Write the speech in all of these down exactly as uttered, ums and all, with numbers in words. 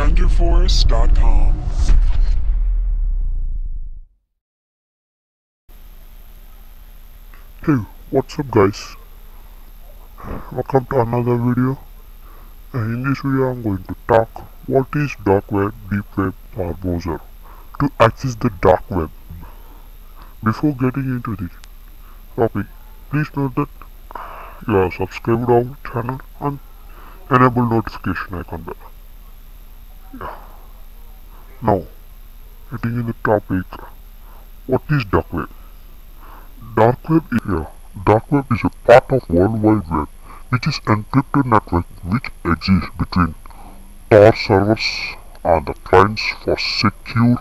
thunderforest dot com. Hey, what's up guys? Welcome to another video. And in this video I'm going to talk what is dark web, deep web or browser. To access the dark web. Before getting into the topic, please note that you are subscribed to our channel and enable notification icon bell. Yeah. Now, getting in the topic, what is dark web? Dark web is yeah, dark web is a part of World Wide Web, which is encrypted network which exists between Tor servers and the clients for secure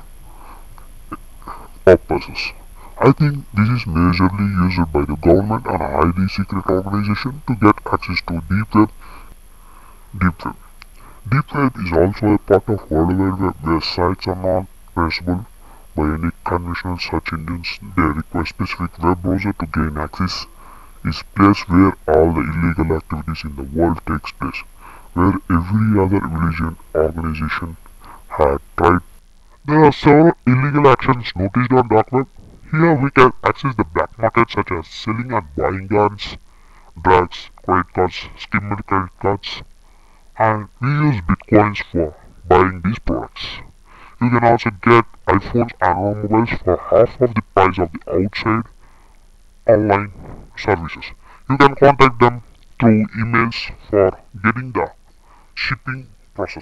purposes. I think this is majorly used by the government and highly secret organization to get access to deep web. Deep web. Deep web is also a part of World Wide Web where sites are not traceable by any conventional search engines. They require specific web browser to gain access. Is place where all the illegal activities in the world takes place, where every other religion organization had tried. There are several illegal actions noticed on dark web. Here we can access the black market such as selling and buying guns, drugs, credit cards, skimmed credit cards, and we use bitcoins for buying these products. You can also get iPhones and mobiles for half of the price of the outside online services. You can contact them through emails for getting the shipping process.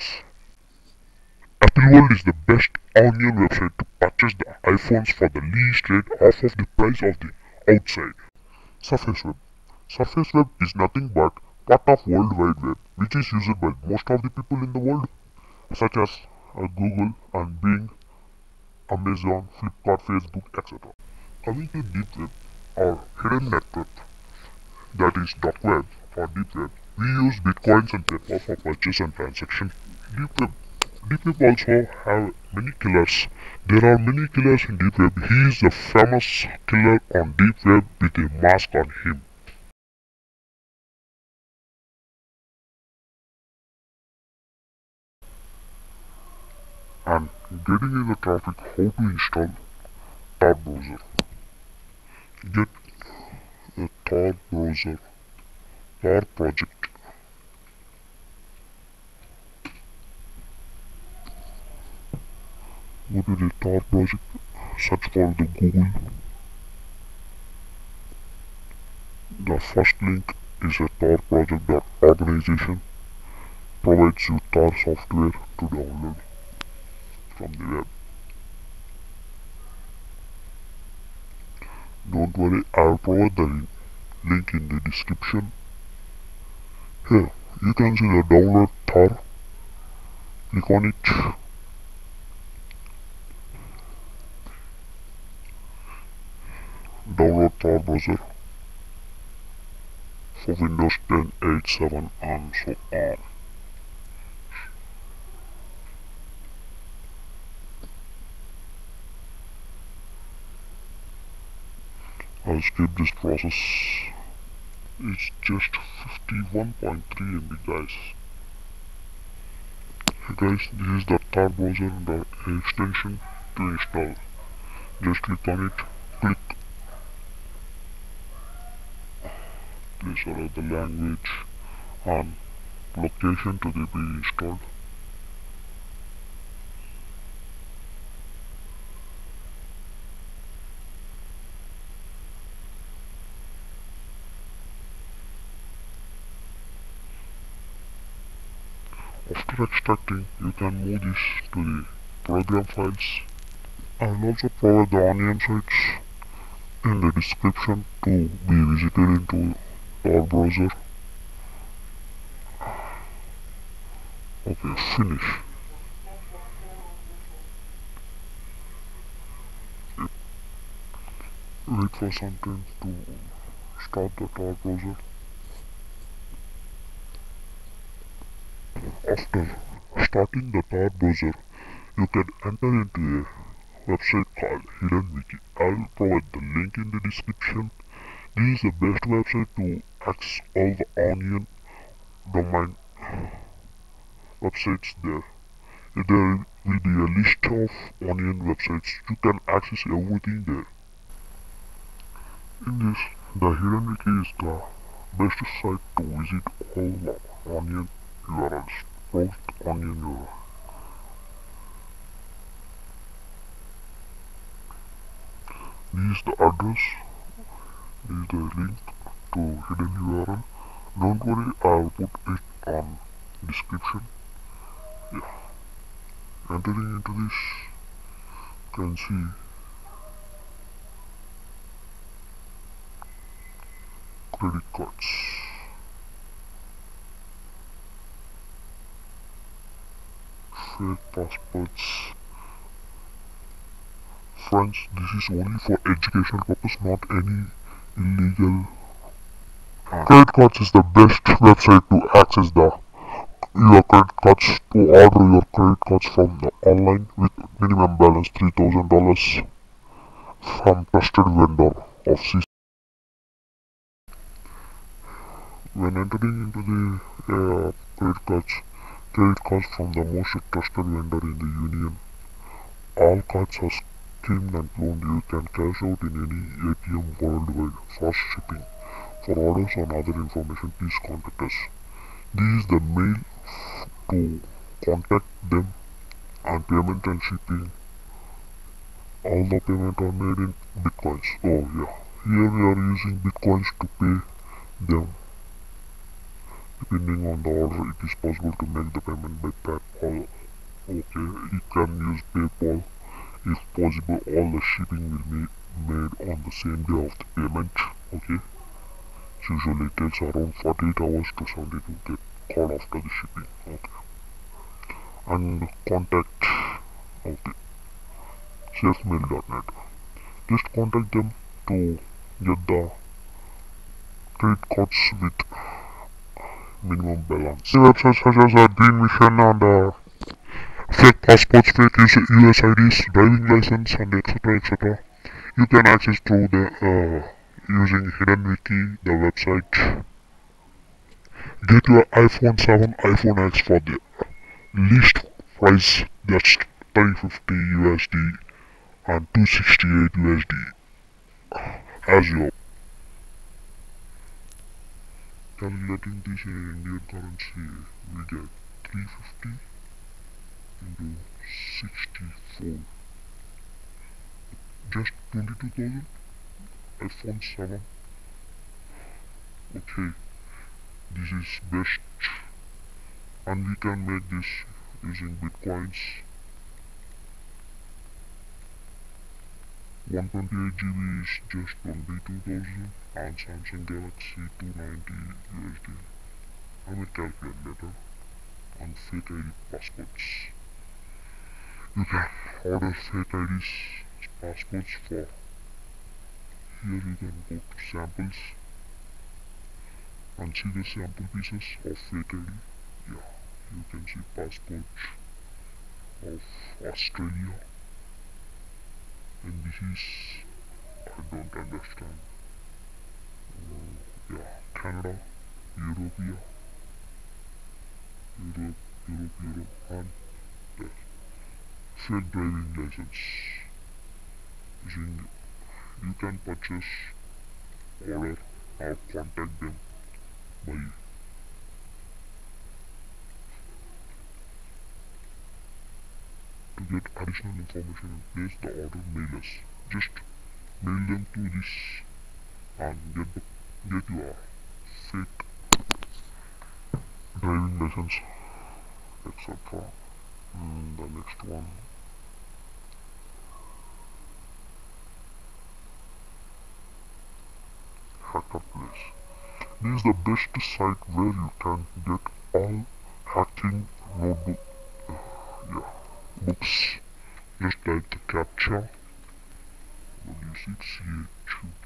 Apple World is the best onion website to purchase the iPhones for the least rate half of the price of the outside. Surface Web. Surface Web is nothing but part of World Wide Web, which is used by most of the people in the world, such as uh, Google and Bing, Amazon, Flipkart, Facebook, et cetera. Coming to Deep Web or hidden network, that is dark web or deep web, we use bitcoins and PayPal for purchase and transaction. Deep web. Deep web also have many killers. There are many killers in deep web. He is the famous killer on deep web with a mask on him. And getting in the topic, how to install Tor browser. Get a Tor browser, Tor project. Go to the Tor project, search for the Google. The first link is a Tor project dot organization. Provides you Tor software to download from the web. Don't worry, I'll provide the link in the description. Here, you can see the download Tor. Click on it. Download Tor browser for Windows ten, eight, seven and so on. I'll skip this process. It's just fifty-one point three M B guys. Hey guys, this is the Tor browser, the extension to install. Just click on it. Click. Please allow the language and location to be installed. After extracting, you can move this to the program files and also provide the onion sites in the description to be visited into Tor browser. Okay, finish. Wait for something to start the Tor browser. After starting the Tor browser, you can enter into a website called Hidden Wiki. I'll provide the link in the description. This is the best website to access all the onion domain websites there. There will be a list of Onion websites. You can access everything there. In this, the Hidden Wiki is the best site to visit all the Onion U R Ls. Browse the Onion U R L. This is the address. This is the link to hidden U R L. Don't worry, I'll put it on description. Yeah. Entering into this, you can see credit cards, fake passports. Friends, this is only for educational purpose, not any illegal. Credit cards is the best website to access the your credit cards, to order your credit cards from the online with minimum balance three thousand dollars from trusted vendor of C. When entering into the uh, credit cards, credit cards from the most trusted vendor in the union, all cards are skimmed and cloned. You can cash out in any A T M worldwide. Fast shipping. For orders and other information, please contact us. This is the mail to contact them, and payment and shipping. All the payment are made in bitcoins. Oh yeah, here we are using bitcoins to pay them. Depending on the order, it is possible to make the payment by PayPal. Okay, you can use PayPal. If possible, all the shipping will be made on the same day of the payment. Okay, usually it takes around forty-eight hours to seventy-two to get called after the shipping. Okay, and contact. Okay, safemail dot net. Just contact them to get the credit cards with minimum balance. The websites such as uh, Green Mission and uh, fake passports, fake U S I Ds, driving license, and etc etc. You can access through the uh, using Hidden Wiki, the website. Get your iPhone seven, iPhone X for the least price, that's three fifty U S D and two sixty-eight U S D as your. Calculating this in Indian currency, we get three fifty into sixty-four, just twenty-two thousand. iPhone seven. Okay, this is best, and we can make this using bitcoins. one twenty-eight G B is just twenty-two thousand, and Samsung Galaxy two ninety U S D. I will calculate later. On fake I D passports, you can order fake I Ds passports for. Here you can go to samples and see the sample pieces of fake I D. Yeah, you can see passports of Australia, and this is, I don't understand. Uh, yeah, Canada, Europea, Europe, Europe, Europe, and there. Fake driving license. Using, you can purchase, order, or contact them by to get additional information and place the order. Mail us. Just mail them to this and get the get your fake driving license, etc. Mm, the next one, Hacker Place. This is the best site where you can get all hacking notebook, uh, yeah, books, just like the CAPTCHA. What do you see? C H U.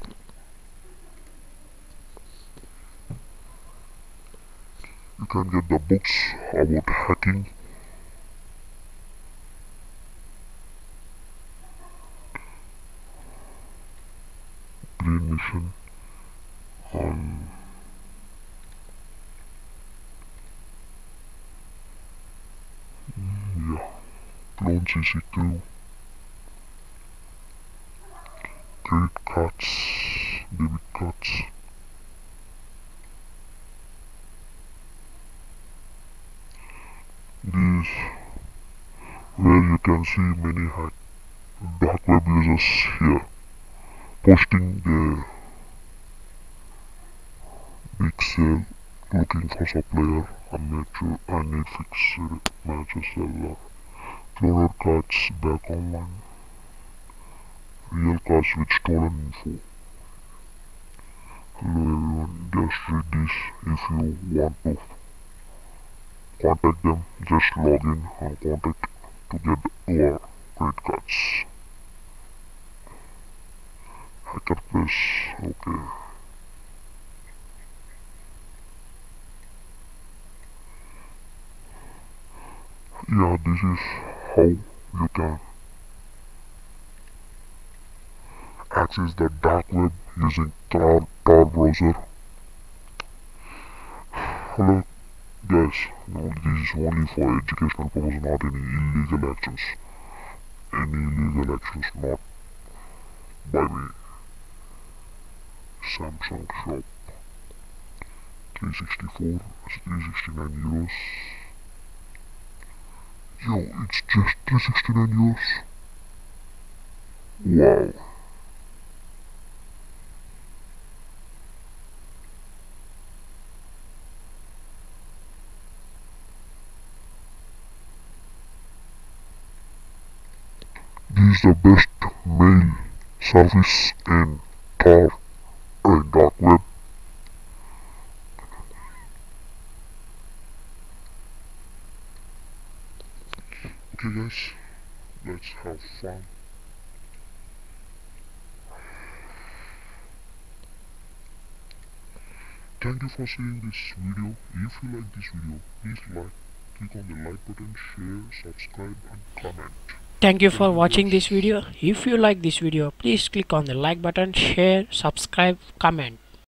You can get the books about hacking. Green Mission on loan C C Q, credit cards, debit cards. These where you can see many hack dark web users here posting their big sale, looking for supplier, amateur, I need fixed matches seller, cloner cards back online, real cards with stolen info. Hello everyone, just read this. If you want to contact them, just log in and contact to get your credit cards. Hacker Press, okay. Yeah, this is how you can access the dark web using Tor, Tor browser. Hello guys, no, this is only for educational purposes, not any illegal actions. Any illegal actions not by me. Samsung shop three sixty-four, three sixty-nine euros. Yo, it's just three sixty-nine euros. Wow. This is the best mail service in Tor and dark web. Okay guys, let's have fun. Thank you for seeing this video. If you like this video, please like, click on the like button, share, subscribe and comment. Thank you for watching this video. If you like this video, please click on the like button, share, subscribe, comment.